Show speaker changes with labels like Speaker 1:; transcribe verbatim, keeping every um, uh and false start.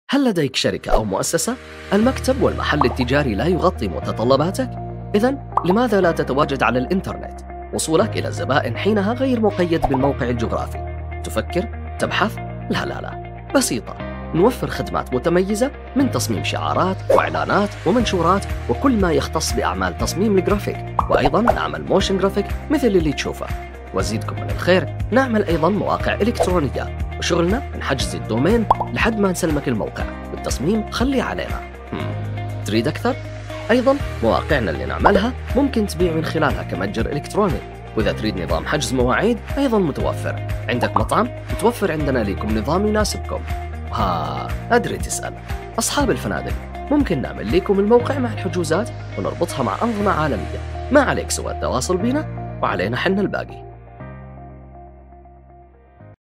Speaker 1: هل لديك شركة أو مؤسسة؟ المكتب والمحل التجاري لا يغطي متطلباتك؟ إذن لماذا لا تتواجد على الإنترنت؟ وصولك إلى الزبائن حينها غير مقيد بالموقع الجغرافي. تفكر؟ تبحث؟ لا لا لا، بسيطة. نوفر خدمات متميزة من تصميم شعارات وإعلانات ومنشورات وكل ما يختص بأعمال تصميم الجرافيك، وأيضاً نعمل موشن جرافيك مثل اللي تشوفه. وزيدكم من الخير، نعمل أيضاً مواقع إلكترونية، وشغلنا من حجز الدومين لحد ما نسلمك الموقع. بالتصميم خلي علينا. هم. تريد أكثر؟ أيضاً مواقعنا اللي نعملها ممكن تبيع من خلالها كمتجر إلكتروني، وإذا تريد نظام حجز مواعيد أيضاً متوفر. عندك مطعم؟ متوفر عندنا لكم نظام يناسبكم. ها أدري تسأل، أصحاب الفنادق ممكن نعمل لكم الموقع مع الحجوزات ونربطها مع أنظمة عالمية. ما عليك سوى التواصل بنا وعلينا حنا الباقي.